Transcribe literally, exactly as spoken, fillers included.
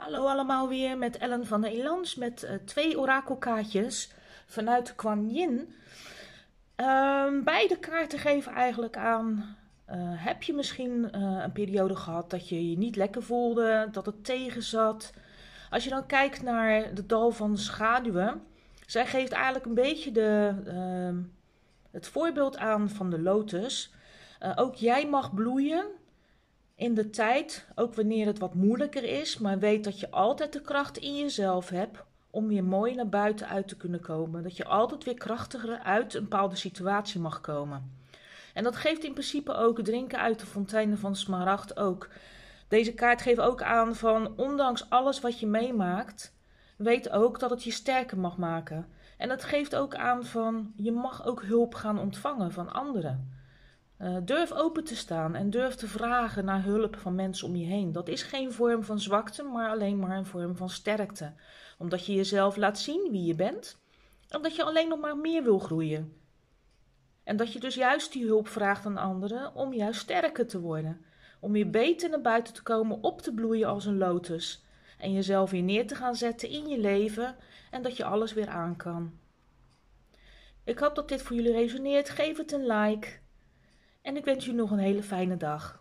Hallo allemaal weer met Ellen van der Elans met uh, twee orakelkaartjes vanuit Kuan Yin. Uh, beide kaarten geven eigenlijk aan, uh, heb je misschien uh, een periode gehad dat je je niet lekker voelde, dat het tegen zat. Als je dan kijkt naar de dal van schaduwen, zij geeft eigenlijk een beetje de, uh, het voorbeeld aan van de lotus. Uh, ook jij mag bloeien. In de tijd, ook wanneer het wat moeilijker is, maar weet dat je altijd de kracht in jezelf hebt om weer mooi naar buiten uit te kunnen komen. Dat je altijd weer krachtiger uit een bepaalde situatie mag komen. En dat geeft in principe ook drinken uit de fonteinen van Smaragd ook. Deze kaart geeft ook aan van, ondanks alles wat je meemaakt, weet ook dat het je sterker mag maken. En dat geeft ook aan van, je mag ook hulp gaan ontvangen van anderen. Uh, durf open te staan en durf te vragen naar hulp van mensen om je heen. Dat is geen vorm van zwakte, maar alleen maar een vorm van sterkte. Omdat je jezelf laat zien wie je bent. En dat je alleen nog maar meer wil groeien. En dat je dus juist die hulp vraagt aan anderen om juist sterker te worden. Om weer beter naar buiten te komen, op te bloeien als een lotus. En jezelf weer neer te gaan zetten in je leven en dat je alles weer aan kan. Ik hoop dat dit voor jullie resoneert. Geef het een like. En ik wens jullie nog een hele fijne dag.